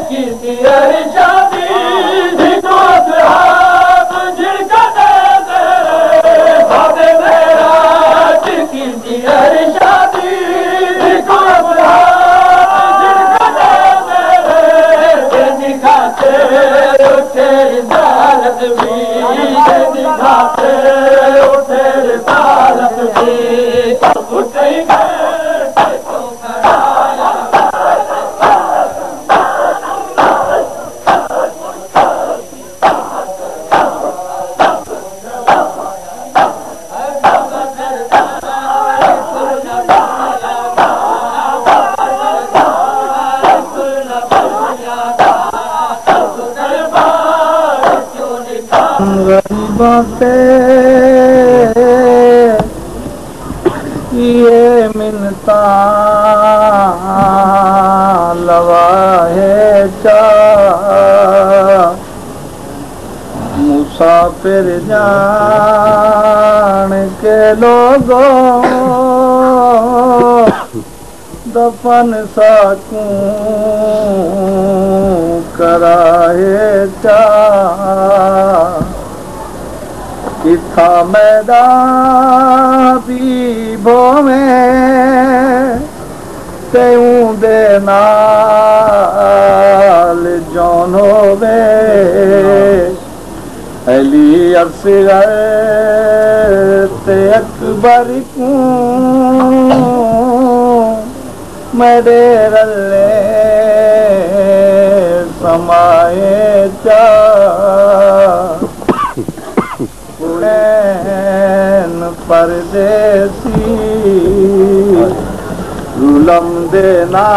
ये मिलता लवाहे चा मुसाफिर जान के लोगों दफन साकूं कराए चा इथा मैदान भी में तेऊं दे नाल जौन होवे अली असगर ते अकबर को मेरे रले समाए चा परदेसी जुलम दे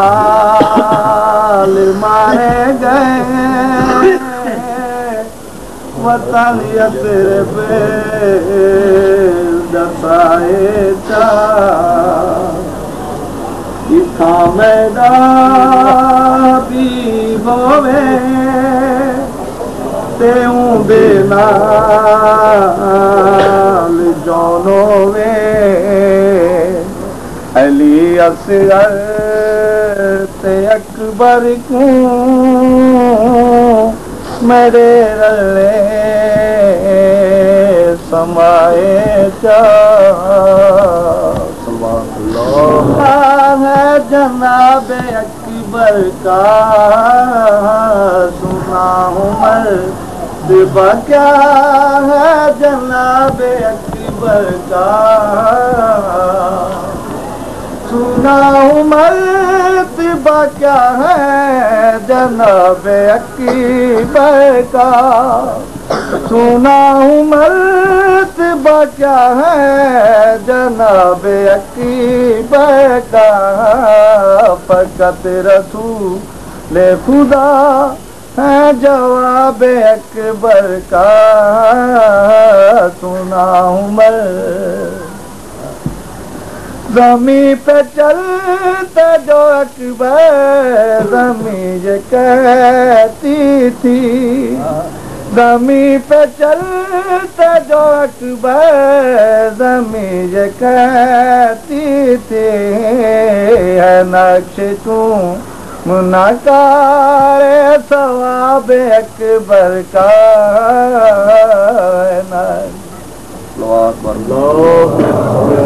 नाल मारे गए वतन यसरब दसाए चा इथा मैदान भी होवे तेऊं दे नाल जौन होवे अली असगर ते अकबर को मेरे रले समाए चा है जनाब अकबर का सुना उमर क्या है जनाब अकबर का सुना उमर क्या है जनाब अकबर का सुना उमर क्या है जनाब अकबर का फकत रसूल खुदा है जवाब अकबर का सुना उमर ज़मी पे चलते जो अकबर ज़मी ये कहती थी ज़मी पे चलते जो अकबर ज़मी ये कहती थी है नक्श तू मुनाकार सवाब अकबर का है